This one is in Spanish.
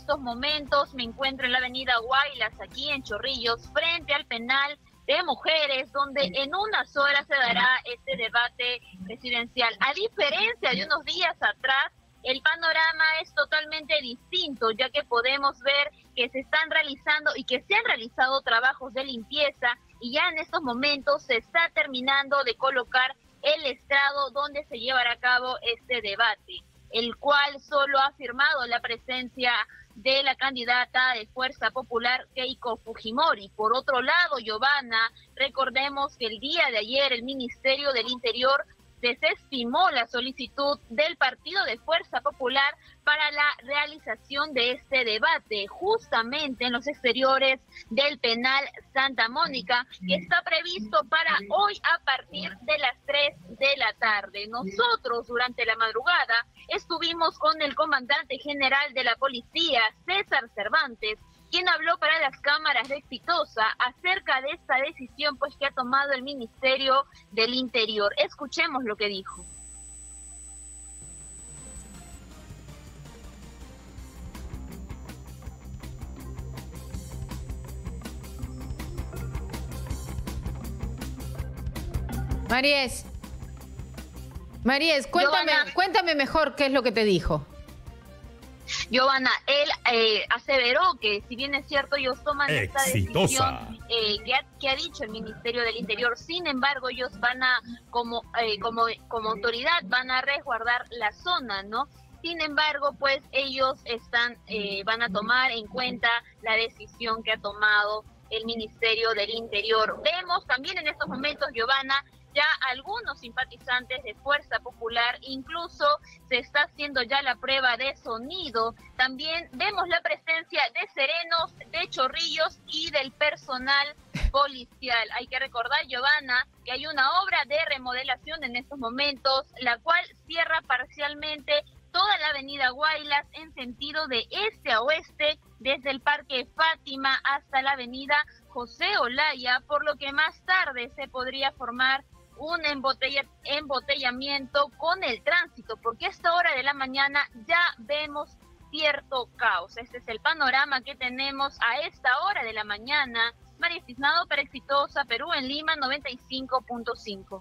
estos momentos me encuentro en la avenida Guaylas, aquí en Chorrillos, frente al penal de mujeres, donde en unas horas se dará este debate presidencial. A diferencia de unos días atrás, el panorama es totalmente distinto, ya que podemos ver que se están realizando y que se han realizado trabajos de limpieza y ya en estos momentos se está terminando de colocar el estrado donde se llevará a cabo este debate, el cual solo ha firmado la presencia de la candidata de Fuerza Popular, Keiko Fujimori. Por otro lado, Giovanna, recordemos que el día de ayer el Ministerio del Interior desestimó la solicitud del Partido de Fuerza Popular para la realización de este debate, justamente en los exteriores del penal Santa Mónica, que está previsto para hoy a partir de las 3 de la tarde. Nosotros, durante la madrugada, estuvimos con el comandante general de la policía, César Cervantes, quien habló para las cámaras de Exitosa acerca de esta decisión pues que ha tomado el Ministerio del Interior. Escuchemos lo que dijo. Maríes, cuéntame mejor qué es lo que te dijo. Giovanna, él aseveró que si bien es cierto ellos toman esta decisión que ha dicho el Ministerio del Interior, sin embargo ellos van a, como autoridad, van a resguardar la zona, ¿no? Sin embargo, pues ellos van a tomar en cuenta la decisión que ha tomado el Ministerio del Interior. Vemos también en estos momentos, Giovanna, ya algunos simpatizantes de Fuerza Popular, incluso se está haciendo ya la prueba de sonido. También vemos la presencia de serenos, de Chorrillos y del personal policial. Hay que recordar, Giovanna, que hay una obra de remodelación en estos momentos, la cual cierra parcialmente toda la avenida Guaylas en sentido de este a oeste, desde el Parque Fátima hasta la avenida José Olaya, por lo que más tarde se podría formar un embotellamiento con el tránsito, porque a esta hora de la mañana ya vemos cierto caos. Este es el panorama que tenemos a esta hora de la mañana. María Cisnado para Exitosa Perú en Lima 95.5.